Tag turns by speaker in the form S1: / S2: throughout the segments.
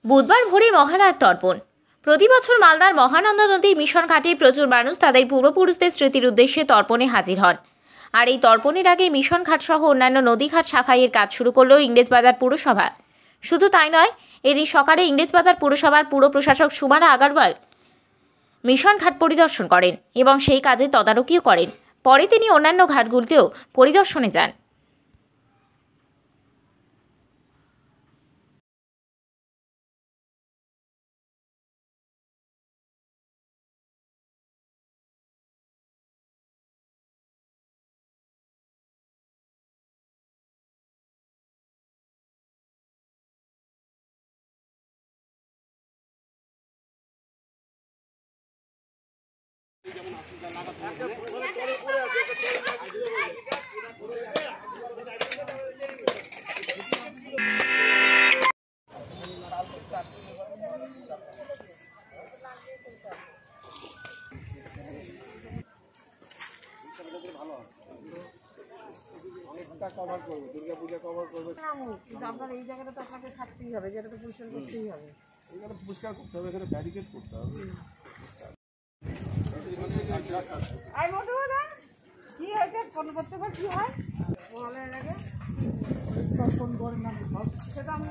S1: বুধবার ভোরে মহারাত তর্পণ। প্রতি বছর মালদার মহানন্দা নদীর মিশন ঘাটে প্রচুর মানুষ তাদের পূর্বপুরুষদের স্মৃতির উদ্দেশ্যে তর্পণে হাজির হন। আর এই তর্পণের আগে মিশন ঘাট সহ অন্যান্য নদীঘাট সাফাইয়ের কাজ শুরু করল ইংরেজবাজার পুরসভা। শুধু তাই নয়, এদিন সকালে ইংরেজবাজার পুরসভার পুর প্রশাসক সুমানা আগারওয়াল মিশন ঘাট পরিদর্শন করেন এবং সেই কাজে তদারকিও করেন। পরে তিনি অন্যান্য ঘাটগুলিতেও পরিদর্শনে যান।
S2: কভার করবে, দুর্গা পূজা কভার করবে।
S3: কিন্তু আপনার এই জায়গাটা তো আপনাকে থাকতেই হবে, যেটা তো পরিষ্কার করতেই হবে।
S2: এখানে পরিষ্কার করতে হবে, এখানে ব্যারিকেড করতে হবে।
S3: কি হয়েছে ফোন করতে পার কি হয় মহালয়ার আগে তখন করে না সেটা আমি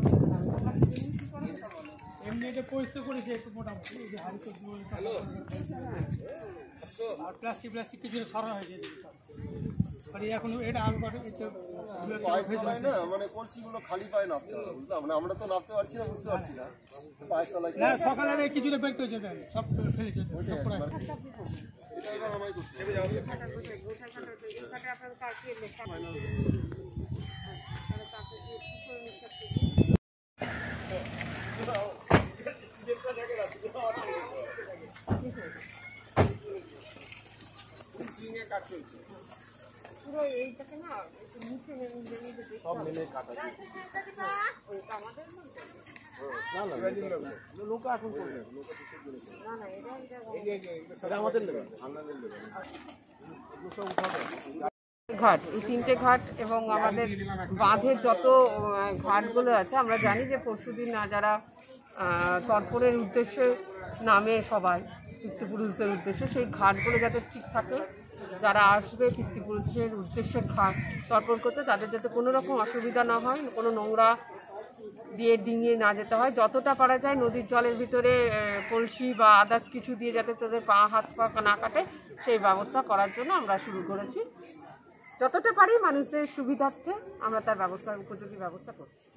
S3: এমনি এটা পরিষ্কার করেছি একটু মোটামুটি হাড়িতে আর প্লাস্টিক কিছু সরা হয়ে যায় আর এখন এটা আলু
S2: মানে কলসিগুলো খালি পায় না, বুঝলাম না, আমরা তো নামতে পারছি না, বুঝতে পারছি না।
S3: সকালে কিছুটা বের করে যেতেন সব ফেলেছে পুরো এইটাকে না নিচে
S2: সব মিলে কাটা
S3: আমাদের ঘাট, এই তিনটে ঘাট এবং আমাদের বাঁধের যত ঘাটগুলো আছে, আমরা জানি যে পরশুদিন যারা তর্পণের উদ্দেশ্যে নামে সবাই পিতৃপুরুষদের উদ্দেশ্যে, সেই ঘাটগুলো যাতে ঠিক থাকে, যারা আসবে পিতৃপুরুষের উদ্দেশ্যে ঘাট তর্পণ করতে তাদের যাতে কোনো রকম অসুবিধা না হয়, কোনো নোংরা দিয়ে ডিঙিয়ে না যেতে হয়। যতটা পারা যায় নদীর জলের ভিতরে কলসি বা আদার্স কিছু দিয়ে যাতে তাদের পা হাত পা না কাটে সেই ব্যবস্থা করার জন্য আমরা শুরু করেছি। যতটা পারি মানুষের সুবিধার্থে আমরা তার উপযোগী ব্যবস্থা করছি।